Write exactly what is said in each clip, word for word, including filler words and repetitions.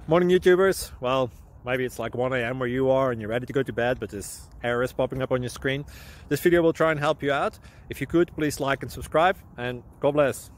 Morning YouTubers. Well, maybe it's like one A M where you are and you're ready to go to bed, but this error is popping up on your screen. This video will try and help you out. If you could, please like and subscribe, and God bless.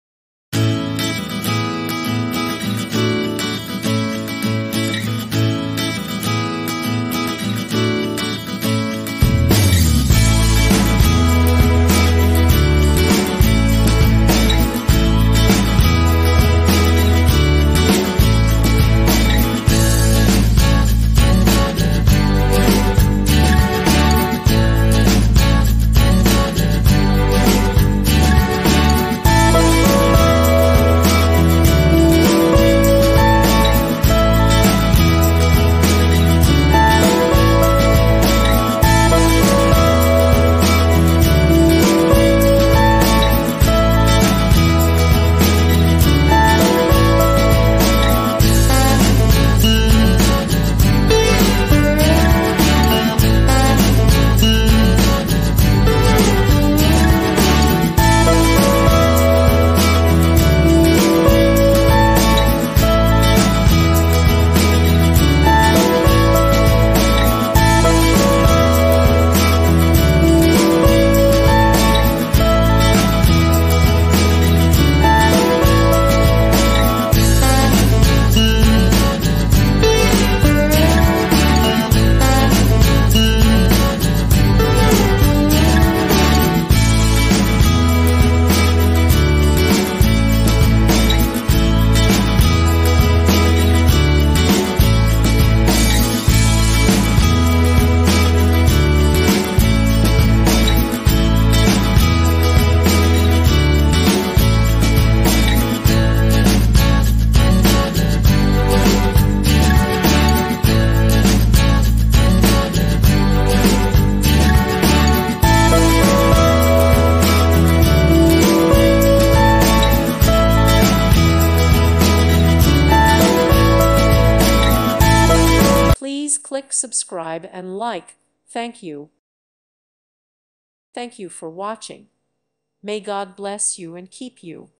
Please click subscribe and like. Thank you. Thank you for watching. May God bless you and keep you.